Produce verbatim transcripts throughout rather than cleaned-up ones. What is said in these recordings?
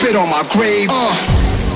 Spit on my grave. Uh.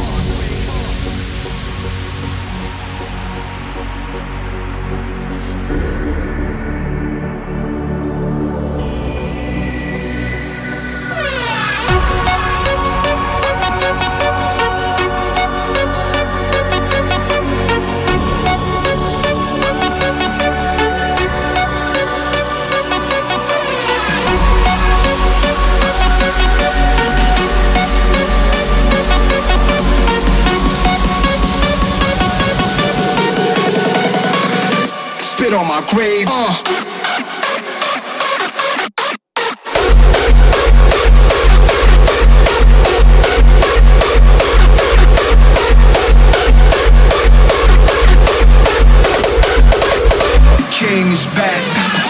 Spit on my grave. Uh. King is back.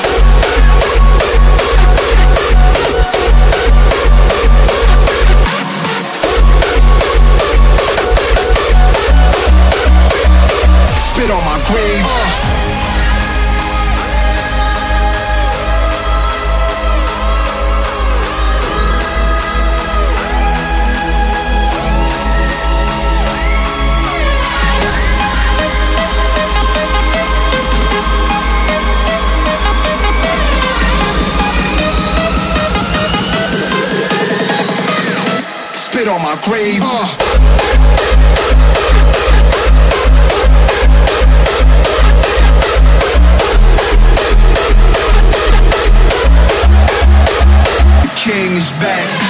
Spit on my grave. Uh. Spit on my grave. Uh. King is back.